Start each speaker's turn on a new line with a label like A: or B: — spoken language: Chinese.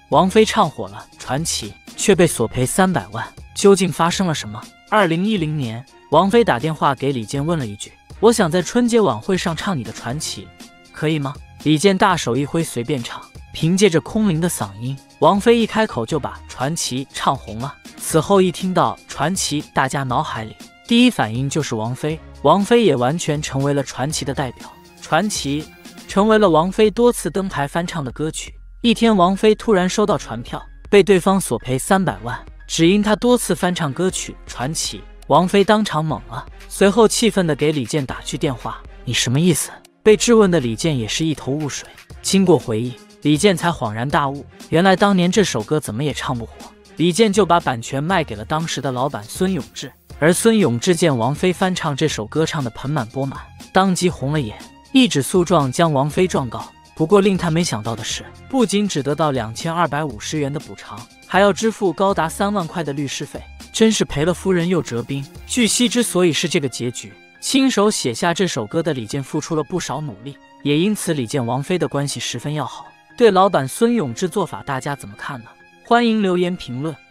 A: 王菲唱火了《传奇》，却被索赔300万，究竟发生了什么？2010年，王菲打电话给李健问了一句：“我想在春节晚会上唱你的《传奇》，可以吗？”李健大手一挥，随便唱。凭借着空灵的嗓音，王菲一开口就把《传奇》唱红了。此后一听到《传奇》，大家脑海里第一反应就是王菲，王菲也完全成为了传奇的代表。传奇成为了王菲多次登台翻唱的歌曲。一天，王菲突然收到传票，被对方索赔300万，只因她多次翻唱歌曲《传奇》。王菲当场懵了，随后气愤地给李健打去电话：“你什么意思？”被质问的李健也是一头雾水。经过回忆，李健才恍然大悟，原来当年这首歌怎么也唱不火。李健就把版权卖给了当时的老板孙永志，而孙永志见王菲翻唱这首歌唱得盆满钵满，当即红了眼，一纸诉状将王菲状告。不过令他没想到的是，不仅只得到2250元的补偿，还要支付高达3万块的律师费，真是赔了夫人又折兵。据悉，之所以是这个结局，亲手写下这首歌的李健付出了不少努力，也因此李健王菲的关系十分要好。对老板孙永志做法大家怎么看呢？欢迎留言评论。